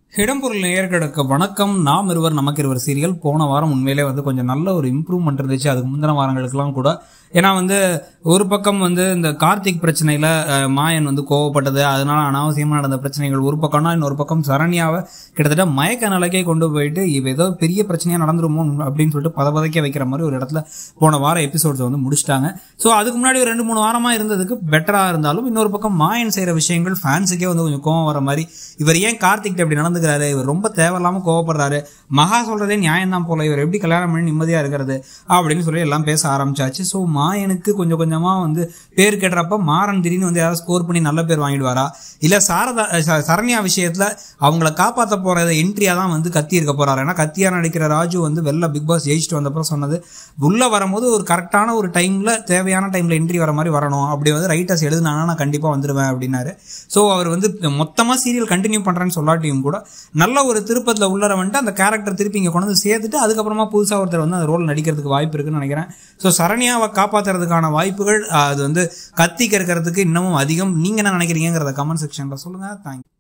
இடம்பொருள் நேயர்களுக்கு வணக்கம். நாம் இருவர் நமக்கு இருவர் சீரியல் போன வாரம் உண்மையிலே கொஞ்சம் நல்ல ஒரு இம்ப்ரூவ்மெண்ட் இருந்துச்சு. அதுக்கு முந்தின வாரங்களுக்கெல்லாம் கூட. ஏன்னா ஒரு பக்கம் இந்த கார்த்திக் பிரச்சனையில மாயன் கோவப்பட்டது, அதனால அனாவசியமா நடந்த பிரச்சனைகள் ஒரு பக்கம்னா, இன்னொரு பக்கம் சரண்யாவை கிட்டத்தட்ட மயக்க நிலைக்கே கொண்டு போயிட்டு இவ ஏதோ பெரிய பிரச்சனையா நடந்துருமோ அப்படின்னு சொல்லிட்டு பதபதைக்க வைக்கிற மாதிரி ஒரு இடத்துல போன வாரம் எபிசோட்ஸ் முடிச்சிட்டாங்க. ஸோ அதுக்கு முன்னாடி ஒரு 2-3 வாரமா இருந்ததுக்கு பெட்டரா இருந்தாலும், இன்னொரு பக்கம் மாயன் செய்யற விஷயங்கள் ஃபேன்ஸுக்கே கொஞ்சம் கோவம் வர மாதிரி, இவர் ஏன் கார்த்திக் இப்படி நடந்துக்கிறாரு, இவர் ரொம்ப தேவையில்லாம கோவப்படுறாரு, மகா சொல்றதே நியாயம் தான் போல, இவர் எப்படி கல்யாணம் பண்ணி நிம்மதியா இருக்கிறது அப்படின்னு சொல்லி எல்லாம் பேச ஆரம்பிச்சாச்சு. ஸோ மாயனுக்கு கொஞ்சம் கொஞ்சமா பேர் கேட்டுறப்ப மாறன் திடீர்னு யாராவது ஸ்கோர் பண்ணி நல்ல பேர் வாங்கிடுவாரா, இல்ல சரண்யா விஷயத்துல அவங்கள காப்பாற்ற போற என்ட்ரியா தான் கத்தி இருக்க போறாரு. ஏன்னா கத்தியா நடிக்கிற ராஜு வெளில பிக் பாஸ் ஜெயிச்சுட்டு வந்தப்பறம் சொன்னது, உள்ள வரும்போது ஒரு கரெக்டான ஒரு டைம்ல தேவையான டைம்ல என்ட்ரி வர மாதிரி வரணும், அப்படி ரைட்டர்ஸ் எழுதுனாங்கன்னா நான் கண்டிப்பா வந்துடுவேன் அப்படின்னாரு. ஸோ அவர் மொத்தமா சீரியல் கண்டினியூ பண்றேன்னு சொல்லாட்டியும் கூட நல்ல ஒரு திருப்பத்தில் உள்ளர அந்த கேரக்டர் திருப்பி இங்க கொண்டு சேர்த்துட்டு அதுக்கப்புறமா புதுசா ஒருத்தர் அந்த ரோல் நடிக்கிறதுக்கு வாய்ப்பு இருக்குன்னு நினைக்கிறேன். ஸோ சரண்யாவை காப்பாற்றுறதுக்கான வாய்ப்புகள் அது கத்திக்க இருக்கிறதுக்கு இன்னமும் அதிகம். நீங்க என்ன நினைக்கிறீங்கிறத கமெண்ட் செக்ஷன்ல சொல்லுங்க. தேங்க்யூ.